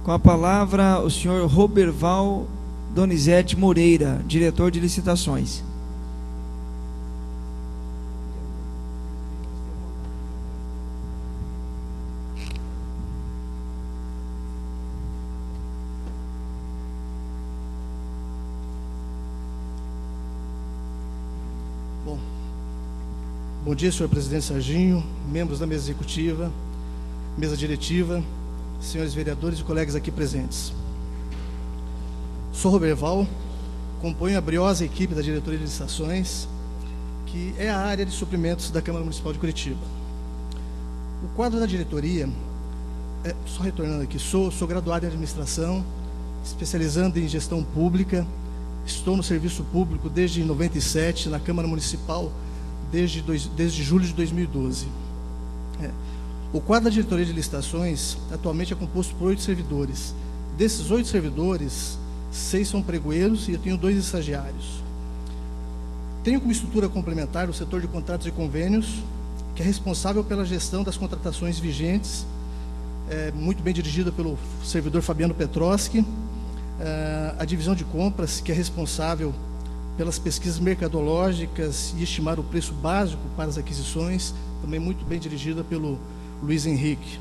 Com a palavra, o senhor Roberval Donizete Moreira, diretor de licitações. Bom dia, senhor presidente Serginho, membros da mesa executiva, mesa diretiva, senhores vereadores e colegas aqui presentes. Sou Roberval, componho a briosa equipe da diretoria de licitações, que é a área de suprimentos da Câmara Municipal de Curitiba. O quadro da diretoria, só retornando aqui, sou graduado em administração, especializando em gestão pública, estou no serviço público desde 97, na Câmara Municipal, desde julho de 2012. O quadro da diretoria de licitações atualmente é composto por 8 servidores. Desses 8 servidores, 6 são pregoeiros e eu tenho 2 estagiários. Tenho como estrutura complementar o setor de contratos e convênios, que é responsável pela gestão das contratações vigentes, muito bem dirigida pelo servidor Fabiano Petroski, a divisão de compras, que é responsável pelas pesquisas mercadológicas e estimar o preço básico para as aquisições, também muito bem dirigida pelo Luiz Henrique.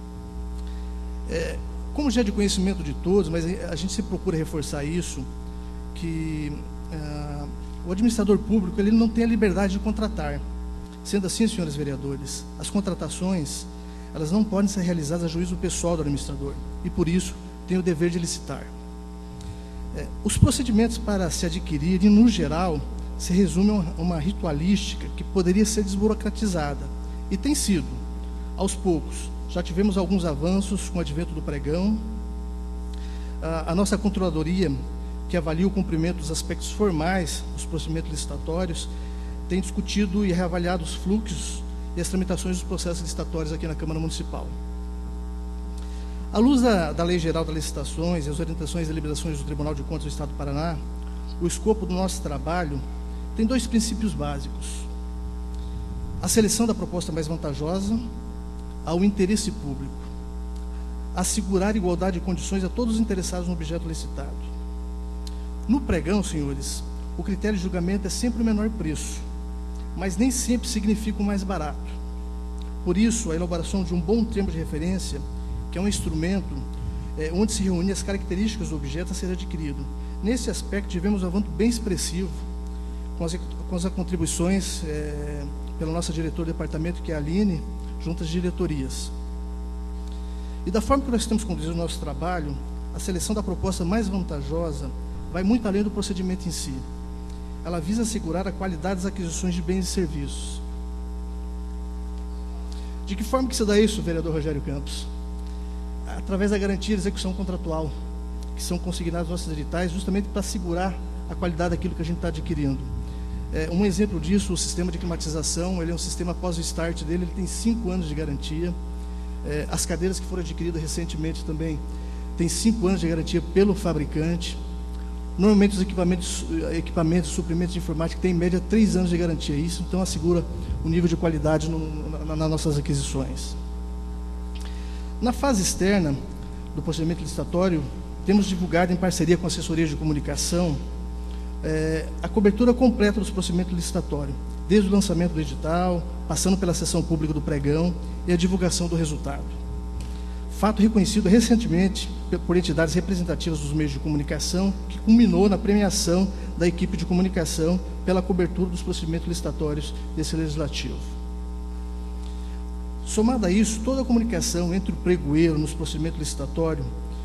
Como já é de conhecimento de todos, mas a gente se procura reforçar isso, que o administrador público ele não tem a liberdade de contratar. Sendo assim, senhores vereadores, as contratações elas não podem ser realizadas a juízo pessoal do administrador, e por isso tem o dever de licitar. Os procedimentos para se adquirir, e no geral, se resumem a uma ritualística que poderia ser desburocratizada, e tem sido, aos poucos. Já tivemos alguns avanços com o advento do pregão. A nossa controladoria, que avalia o cumprimento dos aspectos formais dos procedimentos licitatórios, tem discutido e reavaliado os fluxos e as tramitações dos processos licitatórios aqui na Câmara Municipal. À luz da Lei Geral das Licitações e as orientações e deliberações do Tribunal de Contas do Estado do Paraná, o escopo do nosso trabalho tem 2 princípios básicos: a seleção da proposta mais vantajosa ao interesse público, assegurar igualdade de condições a todos os interessados no objeto licitado. No pregão, senhores, o critério de julgamento é sempre o menor preço, mas nem sempre significa o mais barato. Por isso, a elaboração de um bom termo de referência, que é um instrumento onde se reúnem as características do objeto a ser adquirido. Nesse aspecto, tivemos um avanço bem expressivo com as contribuições pela nossa diretora do departamento, que é a Aline, junto às diretorias. E da forma que nós estamos conduzindo o nosso trabalho, a seleção da proposta mais vantajosa vai muito além do procedimento em si. Ela visa assegurar a qualidade das aquisições de bens e serviços. De que forma que se dá isso, vereador Rogério Campos? Através da garantia de execução contratual, que são consignados nos nossos editais, justamente para assegurar a qualidade daquilo que a gente está adquirindo. Um exemplo disso, o sistema de climatização, ele é um sistema após o start dele, ele tem 5 anos de garantia. As cadeiras que foram adquiridas recentemente também têm 5 anos de garantia pelo fabricante. Normalmente os equipamentos, suprimentos de informática têm em média 3 anos de garantia. Isso então assegura o nível de qualidade nas nossas aquisições. Na fase externa do procedimento licitatório, temos divulgado em parceria com assessorias de comunicação a cobertura completa dos procedimentos licitatórios, desde o lançamento do edital, passando pela sessão pública do pregão e a divulgação do resultado. Fato reconhecido recentemente por entidades representativas dos meios de comunicação, que culminou na premiação da equipe de comunicação pela cobertura dos procedimentos licitatórios desse legislativo. Somado a isso, toda a comunicação entre o pregoeiro nos procedimentos licitatórios,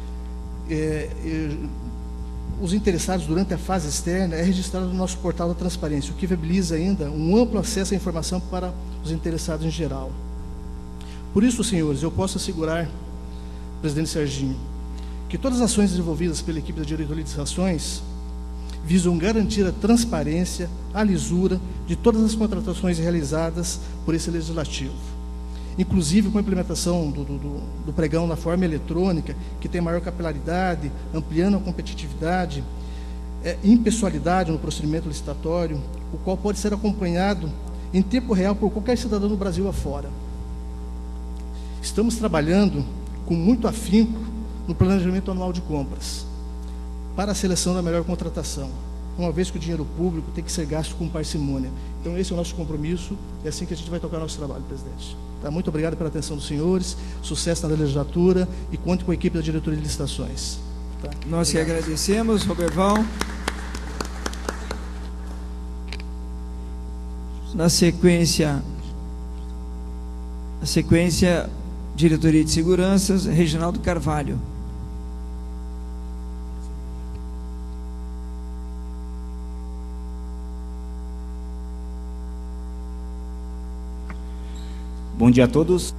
os interessados durante a fase externa, é registrado no nosso portal da transparência, o que viabiliza ainda um amplo acesso à informação para os interessados em geral. Por isso, senhores, eu posso assegurar, presidente Serginho, que todas as ações desenvolvidas pela equipe da diretoria de licitações visam garantir a transparência, a lisura de todas as contratações realizadas por esse legislativo, inclusive com a implementação do pregão na forma eletrônica, que tem maior capilaridade, ampliando a competitividade e impessoalidade no procedimento licitatório, o qual pode ser acompanhado em tempo real por qualquer cidadão do Brasil afora. Estamos trabalhando com muito afinco no planejamento anual de compras, para a seleção da melhor contratação, uma vez que o dinheiro público tem que ser gasto com parcimônia. Então, esse é o nosso compromisso, é assim que a gente vai tocar o nosso trabalho, presidente. Tá? Muito obrigado pela atenção dos senhores, sucesso na legislatura e conte com a equipe da diretoria de licitações. Tá? Nós que agradecemos, Roberval. Na sequência, Diretoria de Seguranças, Reginaldo Carvalho. Bom dia a todos.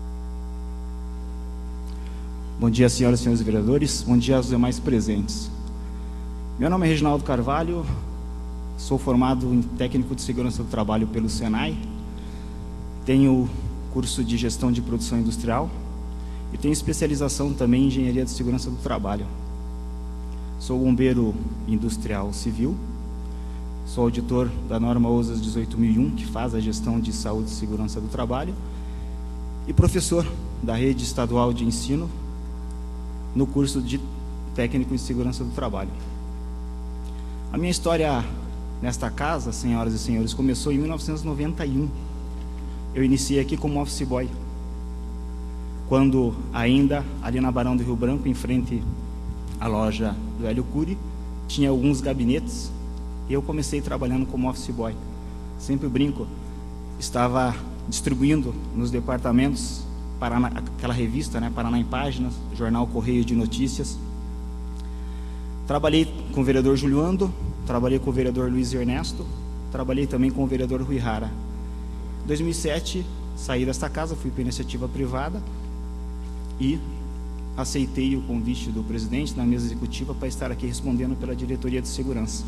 Bom dia, senhoras e senhores vereadores. Bom dia aos demais presentes. Meu nome é Reginaldo Carvalho, sou formado em técnico de segurança do trabalho pelo Senai, tenho curso de gestão de produção industrial e tenho especialização também em engenharia de segurança do trabalho. Sou bombeiro industrial civil, sou auditor da norma OSAS 18001, que faz a gestão de saúde e segurança do trabalho, e professor da rede estadual de ensino no curso de técnico em segurança do trabalho. A minha história nesta casa, senhoras e senhores, começou em 1991. Eu iniciei aqui como office boy, quando ainda ali na Barão do Rio Branco, em frente à loja do Hélio Cury, tinha alguns gabinetes. E eu comecei trabalhando como office boy. Sempre brinco, estava distribuindo nos departamentos aquela revista, né, Paraná em Páginas, jornal Correio de Notícias. Trabalhei com o vereador Juliando, trabalhei com o vereador Luiz Ernesto, trabalhei também com o vereador Rui Rara. Em 2007, saí desta casa, fui para iniciativa privada e aceitei o convite do presidente na mesa executiva para estar aqui respondendo pela diretoria de segurança.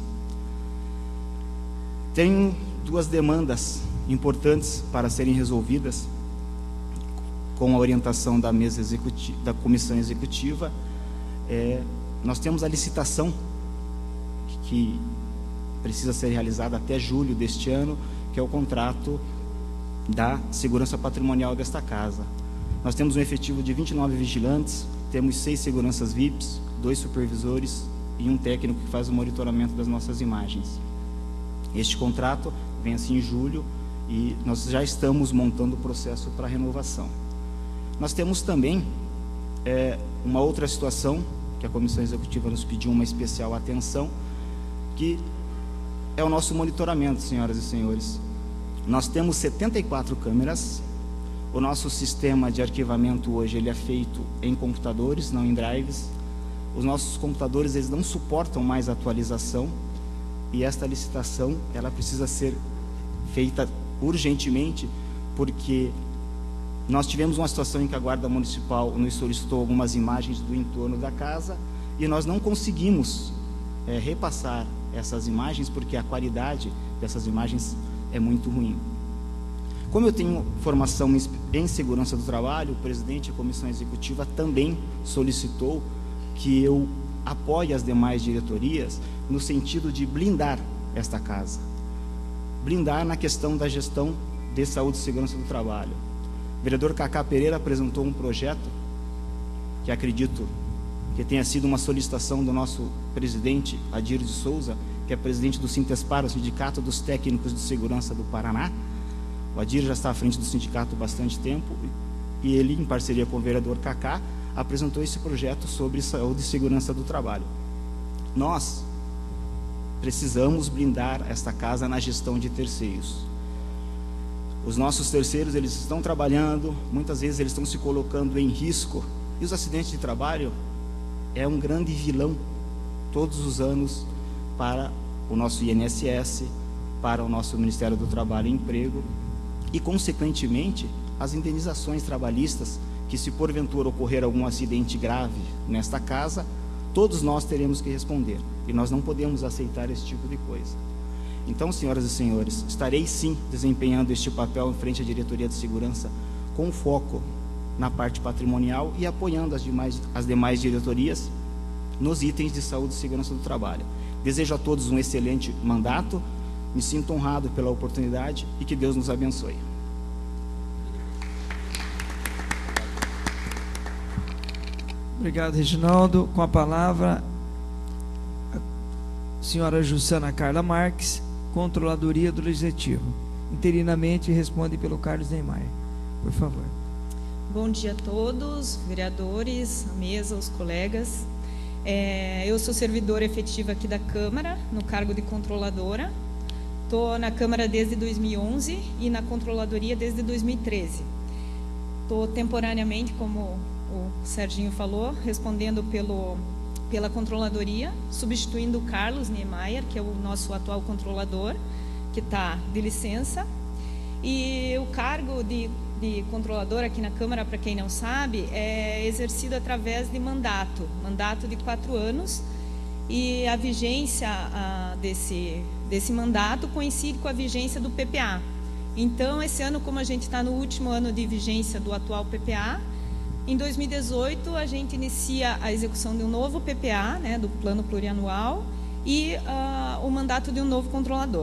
Tenho duas demandas importantes para serem resolvidas com a orientação da mesa executiva, da comissão executiva. Nós temos a licitação que precisa ser realizada até julho deste ano, que é o contrato da segurança patrimonial desta casa. Nós temos um efetivo de 29 vigilantes, temos 6 seguranças VIPs, 2 supervisores e um técnico que faz o monitoramento das nossas imagens. Este contrato vence em julho e nós já estamos montando o processo para renovação. Nós temos também uma outra situação que a comissão executiva nos pediu uma especial atenção, que é o nosso monitoramento, senhoras e senhores. Nós temos 74 câmeras. O nosso sistema de arquivamento hoje ele é feito em computadores, não em drives. Os nossos computadores eles não suportam mais atualização e esta licitação ela precisa ser feita urgentemente, porque nós tivemos uma situação em que a Guarda Municipal nos solicitou algumas imagens do entorno da casa e nós não conseguimos repassar essas imagens porque a qualidade dessas imagens é muito ruim. Como eu tenho formação em segurança do trabalho, o presidente e a comissão executiva também solicitou que eu apoie as demais diretorias no sentido de blindar esta casa. Blindar na questão da gestão de saúde e segurança do trabalho. O vereador Cacá Pereira apresentou um projeto que acredito que tenha sido uma solicitação do nosso presidente, Adir de Souza, que é presidente do Sintespar, o Sindicato dos Técnicos de Segurança do Paraná. O Adir já está à frente do sindicato há bastante tempo e ele, em parceria com o vereador Cacá, apresentou esse projeto sobre saúde e segurança do trabalho. Nós precisamos blindar esta casa na gestão de terceiros. Os nossos terceiros, eles estão trabalhando, muitas vezes eles estão se colocando em risco, e os acidentes de trabalho é um grande vilão todos os anos para o nosso INSS, para o nosso Ministério do Trabalho e Emprego, e consequentemente as indenizações trabalhistas, que se porventura ocorrer algum acidente grave nesta casa, todos nós teremos que responder, e nós não podemos aceitar esse tipo de coisa. Então, senhoras e senhores, estarei sim desempenhando este papel em frente à diretoria de segurança com foco na parte patrimonial e apoiando as demais diretorias nos itens de saúde e segurança do trabalho. Desejo a todos um excelente mandato, me sinto honrado pela oportunidade e que Deus nos abençoe. Obrigado, Reginaldo. Com a palavra, a senhora Jussana Carla Marques, Controladoria do Legislativo. Interinamente responde pelo Carlos Neymar. Por favor. Bom dia a todos, vereadores, a mesa, os colegas. Eu sou servidora efetiva aqui da Câmara, no cargo de controladora. Estou na Câmara desde 2011 e na Controladoria desde 2013. Estou temporariamente, como o Serginho falou, respondendo pela Controladoria, substituindo o Carlos Niemeyer, que é o nosso atual controlador, que está de licença. E o cargo de controlador aqui na Câmara, para quem não sabe, é exercido através de mandato de 4 anos, e a vigência desse mandato coincide com a vigência do PPA. Então, esse ano, como a gente está no último ano de vigência do atual PPA, em 2018 a gente inicia a execução de um novo PPA, né, do Plano Plurianual, e o mandato de um novo controlador.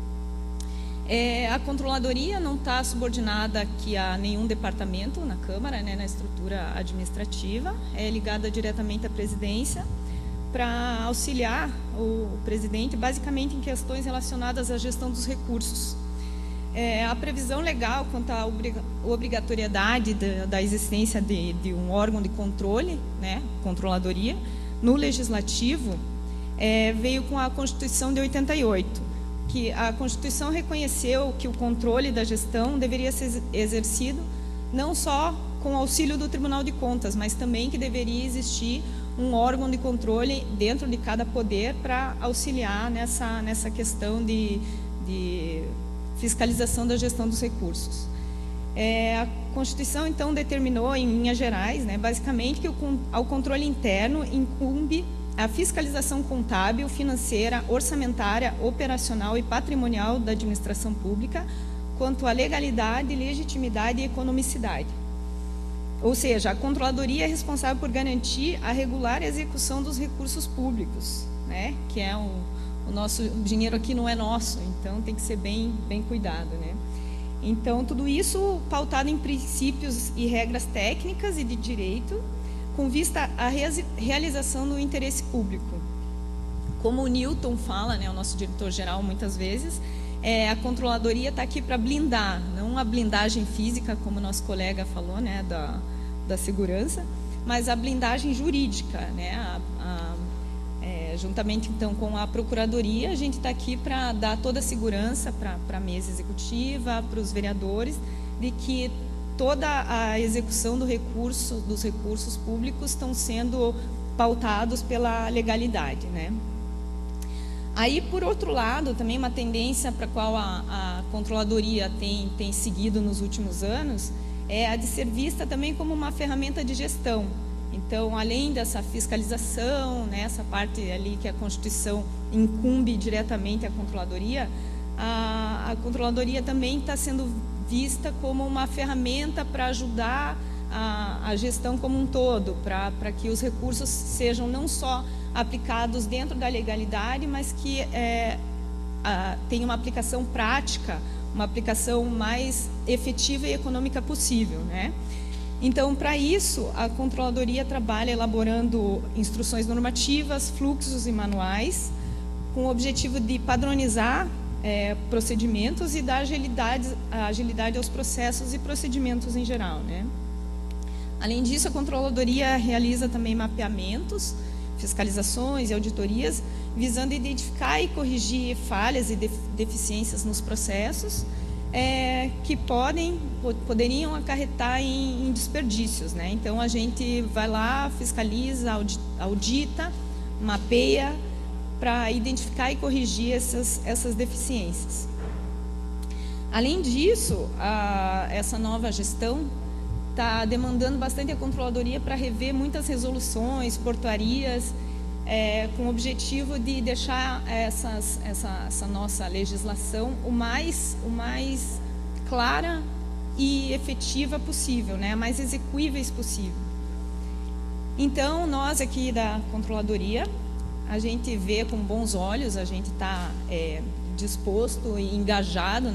A controladoria não está subordinada aqui a nenhum departamento na Câmara, né, na estrutura administrativa, é ligada diretamente à presidência para auxiliar o presidente, basicamente em questões relacionadas à gestão dos recursos. A previsão legal quanto à obrigatoriedade da existência de um órgão de controle, né, controladoria, no Legislativo, veio com a Constituição de 88. Que a Constituição reconheceu que o controle da gestão deveria ser exercido não só com o auxílio do Tribunal de Contas, mas também que deveria existir um órgão de controle dentro de cada poder para auxiliar nessa questão de fiscalização da gestão dos recursos. A Constituição, então, determinou, em linhas gerais, né, basicamente, que ao controle interno incumbe a fiscalização contábil, financeira, orçamentária, operacional e patrimonial da administração pública, quanto à legalidade, legitimidade e economicidade. Ou seja, a controladoria é responsável por garantir a regular execução dos recursos públicos, né? Que é o nosso dinheiro aqui não é nosso, então tem que ser bem cuidado, né? Então, tudo isso pautado em princípios e regras técnicas e de direito, com vista à realização do interesse público. Como o Newton fala, né, o nosso diretor-geral, muitas vezes, a controladoria está aqui para blindar, não a blindagem física, como nosso colega falou, né, da segurança, mas a blindagem jurídica, né, juntamente, então, com a Procuradoria, a gente está aqui para dar toda a segurança para a mesa executiva, para os vereadores, de que toda a execução dos recursos públicos estão sendo pautados pela legalidade, né? Aí, por outro lado, também uma tendência para a qual a controladoria tem seguido nos últimos anos é a de ser vista também como uma ferramenta de gestão. Então, além dessa fiscalização, né, essa parte ali que a Constituição incumbe diretamente a controladoria, a controladoria também está sendo vista como uma ferramenta para ajudar a gestão como um todo, para que os recursos sejam não só aplicados dentro da legalidade, mas que tenha uma aplicação prática, uma aplicação mais efetiva e econômica possível, né? Então, para isso, a controladoria trabalha elaborando instruções normativas, fluxos e manuais, com o objetivo de padronizar procedimentos e dar agilidade aos processos e procedimentos em geral, né? Além disso, a controladoria realiza também mapeamentos, fiscalizações e auditorias, visando identificar e corrigir falhas e deficiências nos processos que poderiam acarretar em desperdícios, né? Então, a gente vai lá, fiscaliza, audita, mapeia, para identificar e corrigir essas deficiências. Além disso, essa nova gestão está demandando bastante a controladoria para rever muitas resoluções, portarias, com o objetivo de deixar essa nossa legislação o mais clara e efetiva possível, né? A mais execuíveis possível. Então, nós aqui da controladoria, a gente vê com bons olhos, a gente está disposto e engajado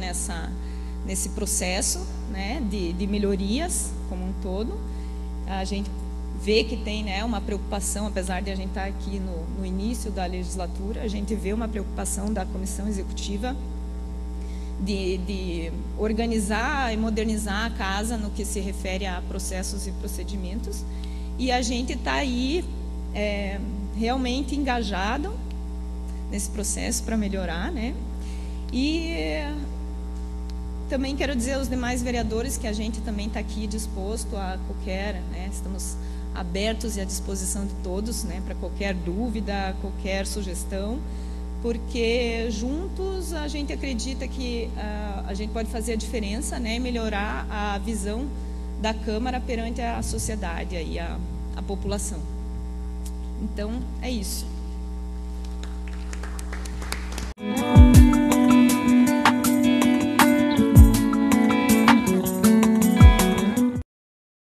nesse processo, né, de melhorias como um todo. A gente vê que tem, né, uma preocupação, apesar de a gente estar aqui no início da legislatura, a gente vê uma preocupação da comissão executiva de organizar e modernizar a casa no que se refere a processos e procedimentos, e a gente está aí realmente engajado nesse processo para melhorar, né? E também quero dizer aos demais vereadores que a gente também está aqui disposto a qualquer, né, estamos abertos e à disposição de todos, né, para qualquer dúvida, qualquer sugestão, porque juntos a gente acredita que a gente pode fazer a diferença, né, e melhorar a visão da Câmara perante a sociedade e a população. Então, é isso.